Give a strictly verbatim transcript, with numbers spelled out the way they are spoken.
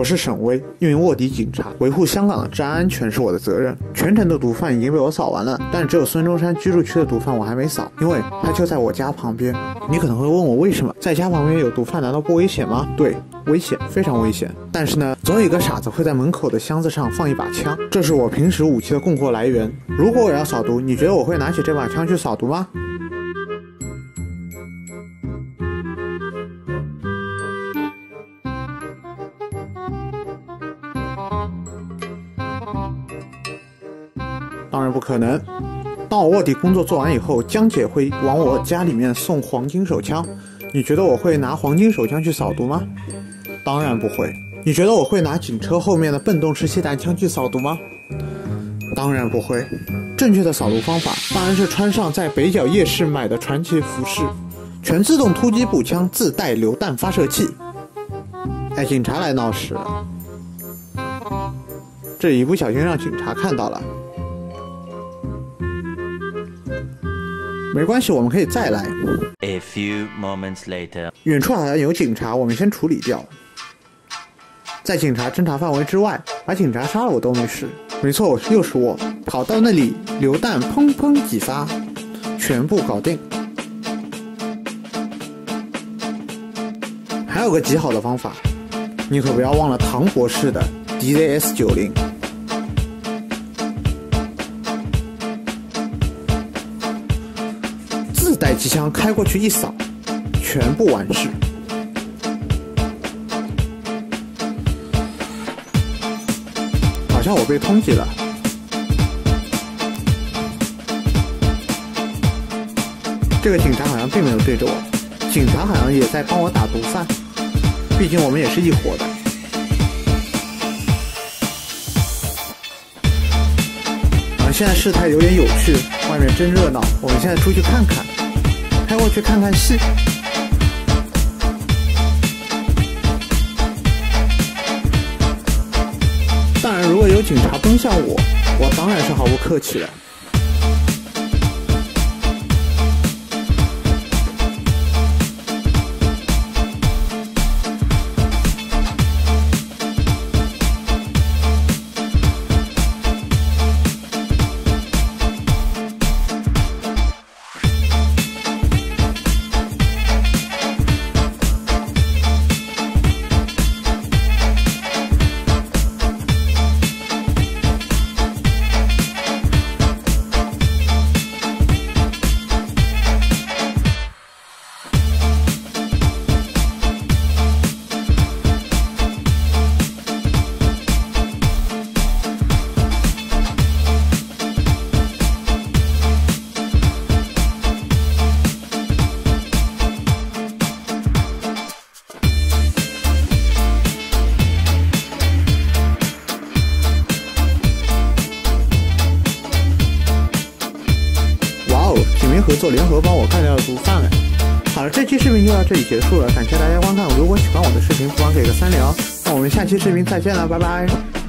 是沈威，一名卧底警察，维护香港的治安安全是我的责任。全城的毒贩已经被我扫完了，但只有孙中山居住区的毒贩我还没扫，因为他就在我家旁边。你可能会问我为什么？在家旁边有毒贩难道不危险吗？对，危险，非常危险。但是呢，总有一个傻子会在门口的箱子上放一把枪，这是我平时武器的供货来源。如果我要扫毒，你觉得我会拿起这把枪去扫毒吗？当然不可能。当我卧底工作做完以后，江姐会往我家里面送黄金手枪，你觉得我会拿黄金手枪去扫毒吗？当然不会。你觉得我会拿警车后面的笨动式霰弹枪去扫毒吗？当然不会。正确的扫毒方法当然是穿上在北角夜市买的传奇服饰，全自动突击步枪，自带榴弹发射器。哎，警察来闹事了，这一不小心让警察看到了。没关系，我们可以再来。 A few moments later， 远处好像有警察，我们先处理掉。在警察侦查范围之外，把警察杀了我都没事。没错，又是我，跑到那里，榴弹砰砰几发，全部搞定。还有个极好的方法，你可不要忘了唐博士的 D Z S 九十。自带机枪开过去一扫，全部完事。好像我被通缉了。这个警察好像并没有对着我，警察好像也在帮我打毒贩，毕竟我们也是一伙的。啊，现在事态有点有趣，外面真热闹，我们现在出去看看。开过去看看戏。当然，如果有警察奔向我，我当然是毫不客气的。合作联合帮我干掉了毒贩哎。好了，这期视频就到这里结束了，感谢大家观看。如果喜欢我的视频，不妨给个三连哦。那我们下期视频再见了，拜拜。